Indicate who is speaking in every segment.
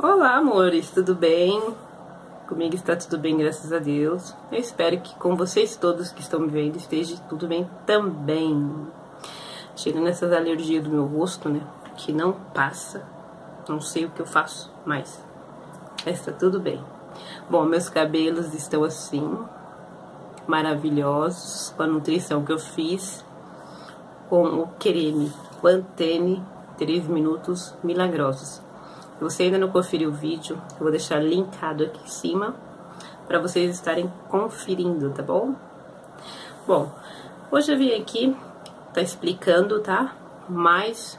Speaker 1: Olá, amores, tudo bem? Comigo está tudo bem, graças a Deus. Eu espero que com vocês todos que estão me vendo esteja tudo bem também. Tirando essas alergias do meu rosto, né? Que não passa. Não sei o que eu faço, mas está tudo bem. Bom, meus cabelos estão assim, maravilhosos, com a nutrição que eu fiz, com o creme Pantene 3 minutos milagrosos. Se você ainda não conferiu o vídeo, eu vou deixar linkado aqui em cima para vocês estarem conferindo, tá bom? Bom, hoje eu vim aqui tá explicando, tá? Mais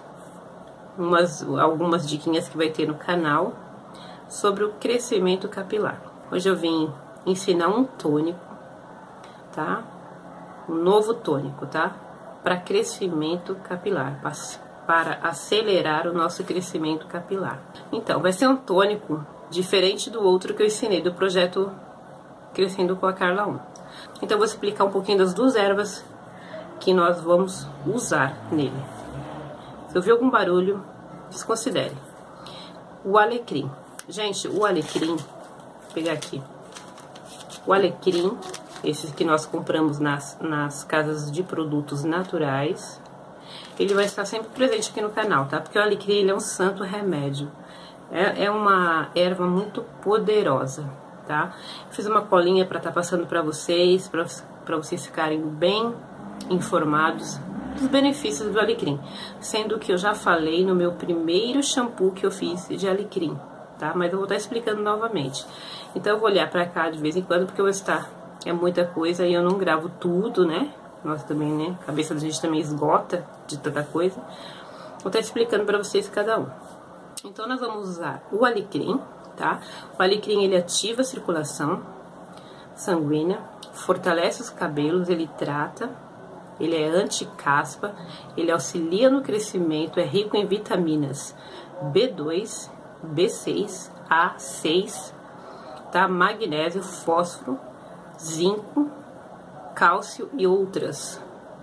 Speaker 1: algumas diquinhas que vai ter no canal sobre o crescimento capilar. Hoje eu vim ensinar um tônico, tá? Um novo tônico, tá? Para crescimento capilar, para acelerar o nosso crescimento capilar. Então, vai ser um tônico diferente do outro que eu ensinei do projeto Crescendo com a Carla 1. Então, eu vou explicar um pouquinho das duas ervas que nós vamos usar nele. Se ouvir algum barulho, desconsidere. O alecrim. Gente, o alecrim, vou pegar aqui. O alecrim, esses que nós compramos nas casas de produtos naturais, ele vai estar sempre presente aqui no canal, tá? Porque o alecrim, ele é um santo remédio. É uma erva muito poderosa, tá? Fiz uma colinha para estar passando para vocês, para vocês ficarem bem informados dos benefícios do alecrim. Sendo que eu já falei no meu primeiro shampoo que eu fiz de alecrim, tá? Mas eu vou estar explicando novamente. Então eu vou olhar para cá de vez em quando, porque eu vou estar... É muita coisa e eu não gravo tudo, né? Nós também, né? A cabeça da gente também esgota de tanta coisa. Vou estar explicando para vocês cada um. Então, nós vamos usar o alecrim, tá? O alecrim, ele ativa a circulação sanguínea, fortalece os cabelos, ele trata, ele é anti-caspa, ele auxilia no crescimento, é rico em vitaminas B2, B6, A6, tá? Magnésio, fósforo, zinco, cálcio e outras.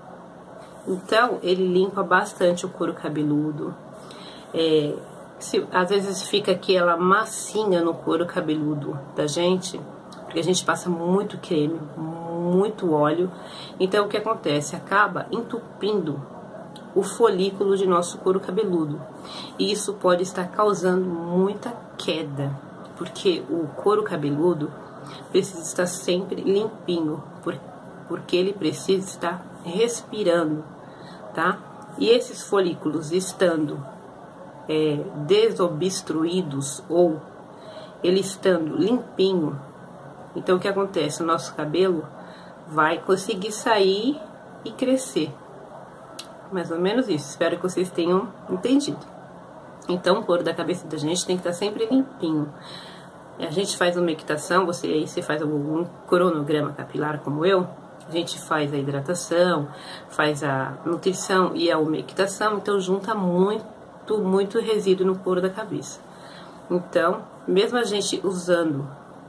Speaker 1: Então, ele limpa bastante o couro cabeludo. Às vezes fica aquela massinha no couro cabeludo da gente, porque a gente passa muito creme, muito óleo. Então, o que acontece? Acaba entupindo o folículo de nosso couro cabeludo. E isso pode estar causando muita queda, porque o couro cabeludo precisa estar sempre limpinho, porque ele precisa estar respirando, tá? E esses folículos estando desobstruídos ou ele estando limpinho, então o que acontece? O nosso cabelo vai conseguir sair e crescer. Mais ou menos isso. Espero que vocês tenham entendido. Então o couro da cabeça da gente tem que estar sempre limpinho. A gente faz uma equitação, você faz um cronograma capilar como eu, a gente faz a hidratação, faz a nutrição e a umectação, então junta muito resíduo no couro da cabeça. Então, mesmo a gente usando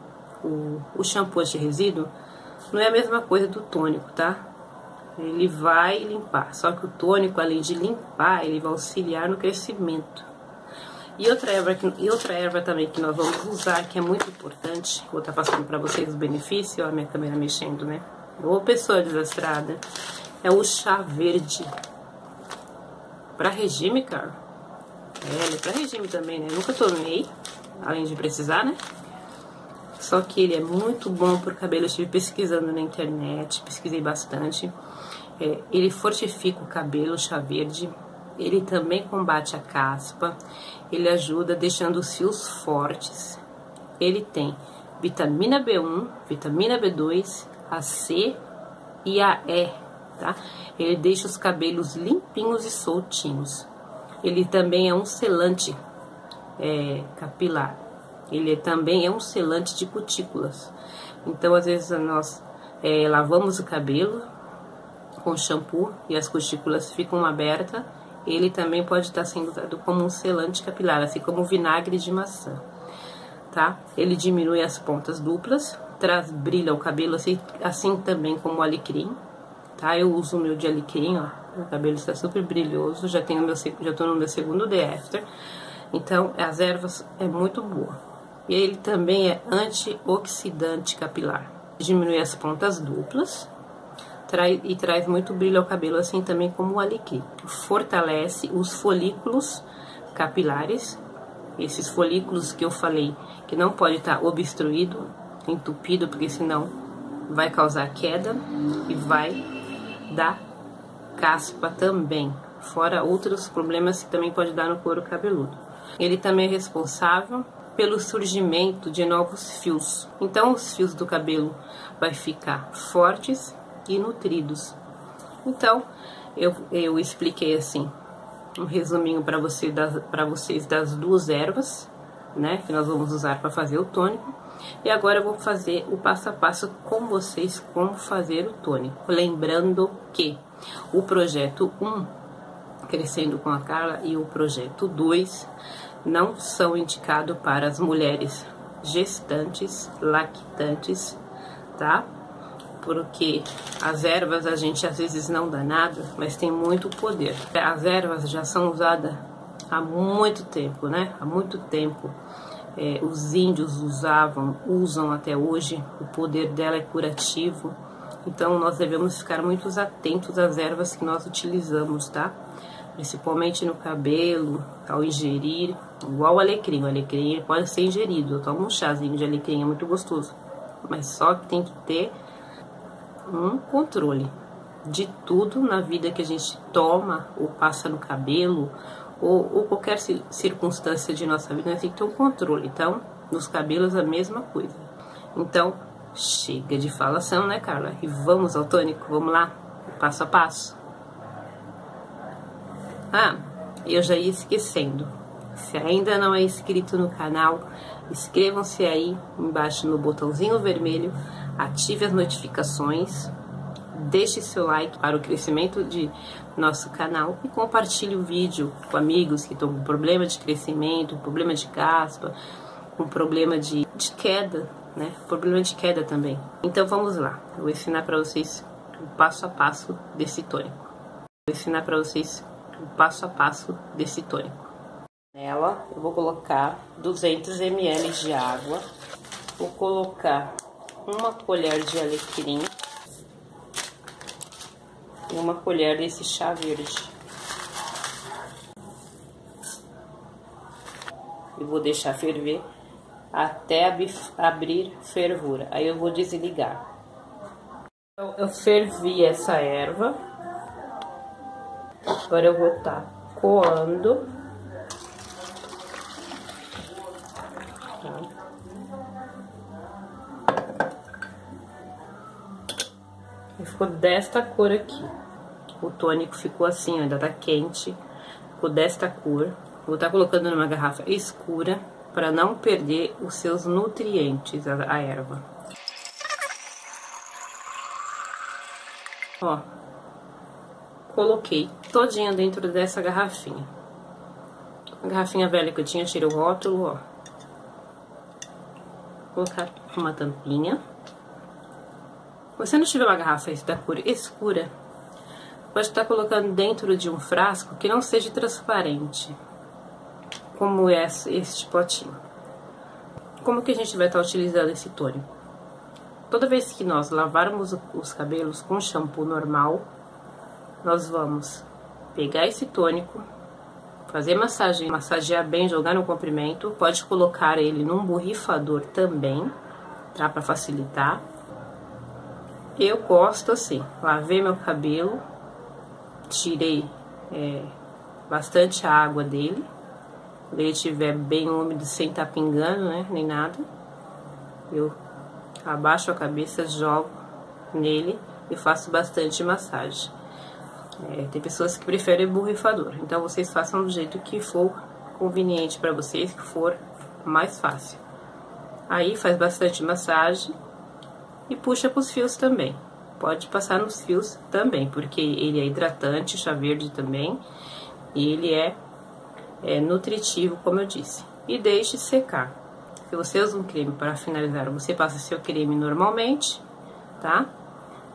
Speaker 1: o shampoo anti-resíduo, não é a mesma coisa do tônico, tá? Ele vai limpar, só que o tônico, além de limpar, ele vai auxiliar no crescimento. E outra erva também que nós vamos usar, que é muito importante, vou estar passando para vocês os benefícios, ó, a minha câmera mexendo, né? Ô, pessoa desastrada, é o chá verde. Para regime, cara. Ele é para regime também, né? Nunca tomei, além de precisar, né? Só que ele é muito bom pro cabelo. Eu estive pesquisando na internet, pesquisei bastante. Ele fortifica o cabelo, o chá verde. Ele também combate a caspa, ele ajuda deixando os fios fortes. Ele tem vitamina B1, vitamina B2, a C e a E, tá? Ele deixa os cabelos limpinhos e soltinhos. Ele também é um selante capilar. Ele também é um selante de cutículas. Então, às vezes, nós lavamos o cabelo com shampoo e as cutículas ficam abertas. Ele também pode estar sendo usado como um selante capilar, assim como o vinagre de maçã, tá? Ele diminui as pontas duplas, brilha o cabelo, assim também como o alecrim, tá? Eu uso o meu de alecrim, ó, o cabelo está super brilhoso, já tô no meu segundo day after. Então, as ervas é muito boa. E ele também é antioxidante capilar. Diminui as pontas duplas e traz muito brilho ao cabelo, assim também como o alecrim. Fortalece os folículos capilares. Esses folículos que eu falei que não pode estar obstruído, entupido, porque senão vai causar queda e vai dar caspa também. Fora outros problemas que também pode dar no couro cabeludo. Ele também é responsável pelo surgimento de novos fios. Então os fios do cabelo vai ficar fortes e nutridos. Então eu expliquei assim um resuminho para vocês das duas ervas, né, que nós vamos usar para fazer o tônico. E agora eu vou fazer o passo a passo com vocês como fazer o tônico. Lembrando que o projeto 1, Crescendo com a Carla, e o projeto 2 não são indicados para as mulheres gestantes, lactantes, tá? Porque as ervas a gente às vezes não dá nada, mas tem muito poder. As ervas já são usadas há muito tempo, né? Há muito tempo. Os índios usam até hoje. O poder dela é curativo. Então nós devemos ficar muito atentos às ervas que nós utilizamos, tá? Principalmente no cabelo, ao ingerir, igual o alecrim. O alecrim pode ser ingerido. Eu tomo um chazinho de alecrim, é muito gostoso. Mas só que tem que ter um controle de tudo na vida que a gente toma ou passa no cabelo, ou qualquer circunstância de nossa vida, nós temos que ter um controle. Então, nos cabelos a mesma coisa. Então, chega de falação, né, Carla? E vamos ao tônico, vamos lá, passo a passo. Ah, eu já ia esquecendo. Se ainda não é inscrito no canal, inscrevam-se aí embaixo no botãozinho vermelho, ative as notificações, deixe seu like para o crescimento de nosso canal e compartilhe o vídeo com amigos que estão com problema de crescimento, problema de caspa, com problema de queda, né? Problema de queda também. Então vamos lá, eu vou ensinar para vocês o passo a passo desse tônico. Vou ensinar para vocês o passo a passo desse tônico. Nela eu vou colocar 200 ml de água, vou colocar uma colher de alecrim e uma colher desse chá verde. E vou deixar ferver até abrir fervura. Aí eu vou desligar. Então, eu fervi essa erva. Agora eu vou estar coando. Tá? E ficou desta cor aqui. O tônico ficou assim, ainda tá quente. Ficou desta cor. Vou estar colocando numa garrafa escura para não perder os seus nutrientes, a erva. Ó, coloquei todinha dentro dessa garrafinha. A garrafinha velha que eu tinha, tirei o rótulo, ó. Vou colocar uma tampinha. Se você não tiver uma garrafa da cor escura, pode estar colocando dentro de um frasco que não seja transparente, como é este potinho. Como que a gente vai estar utilizando esse tônico? Toda vez que nós lavarmos os cabelos com shampoo normal, nós vamos pegar esse tônico, fazer massagem, massagear bem, jogar no comprimento. Pode colocar ele num borrifador também, tá? Para facilitar. Eu gosto assim, lavei meu cabelo, tirei bastante água dele. Quando ele estiver bem úmido, sem estar pingando, né, nem nada, eu abaixo a cabeça, jogo nele e faço bastante massagem. Tem pessoas que preferem borrifador, então vocês façam do jeito que for conveniente para vocês, que for mais fácil. Aí faz bastante massagem e puxa para os fios também. Pode passar nos fios também, porque ele é hidratante, chá verde também, e ele é nutritivo, como eu disse. E deixe secar. Se você usa um creme para finalizar, você passa seu creme normalmente, tá?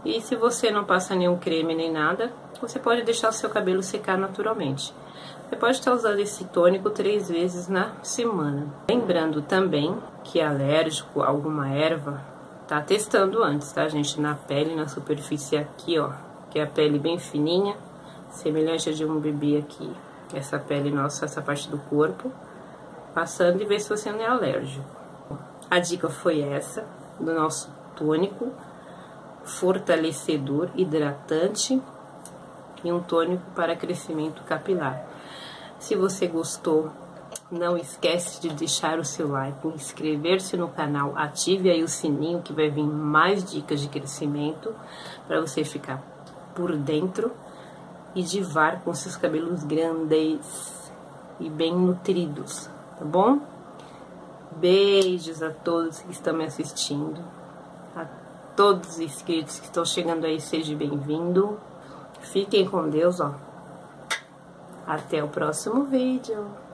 Speaker 1: E se você não passa nenhum creme nem nada, você pode deixar o seu cabelo secar naturalmente. Você pode estar usando esse tônico 3 vezes na semana. Lembrando também que é alérgico a alguma erva, tá testando antes, tá, gente? Na pele, na superfície aqui, ó, que é a pele bem fininha, semelhante a de um bebê aqui. Essa pele nossa, essa parte do corpo, passando e ver se você não é alérgico. A dica foi essa, do nosso tônico fortalecedor, hidratante e um tônico para crescimento capilar. Se você gostou, não esquece de deixar o seu like, inscrever-se no canal, ative aí o sininho que vai vir mais dicas de crescimento para você ficar por dentro e divar com seus cabelos grandes e bem nutridos, tá bom? Beijos a todos que estão me assistindo, a todos os inscritos que estão chegando aí, seja bem-vindo. Fiquem com Deus, ó. Até o próximo vídeo.